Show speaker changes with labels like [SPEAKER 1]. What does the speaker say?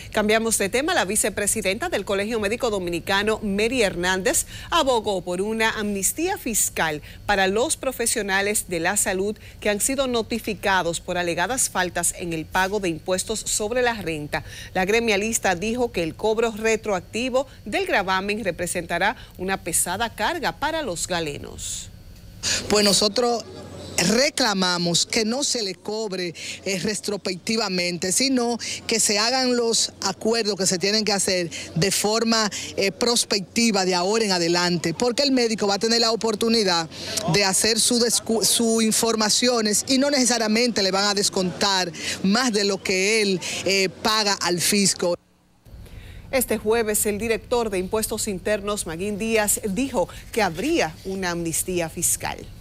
[SPEAKER 1] Cambiamos de tema. La vicepresidenta del Colegio Médico Dominicano, Mary Hernández, abogó por una amnistía fiscal para los profesionales de la salud que han sido notificados por alegadas faltas en el pago de impuestos sobre la renta. La gremialista dijo que el cobro retroactivo del gravamen representará una pesada carga para los galenos.
[SPEAKER 2] Pues nosotros reclamamos que no se le cobre retrospectivamente, sino que se hagan los acuerdos que se tienen que hacer de forma prospectiva de ahora en adelante, porque el médico va a tener la oportunidad de hacer sus informaciones y no necesariamente le van a descontar más de lo que él paga al fisco.
[SPEAKER 1] Este jueves, el director de Impuestos Internos, Maguín Díaz, dijo que habría una amnistía fiscal.